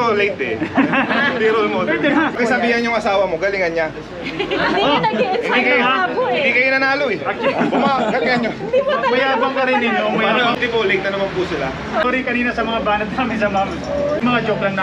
ako late eh. Hindi role model. Kasi sabihan yung asawa mo, galingan niya. Hindi ka nag-i-inspire ako eh. Hindi kayo nanalo eh. Galingan nyo. Mayabang ka rin eh, no? Hindi po, late na naman po sila. Sorry kanina sa mga banat namin sa mga joke lang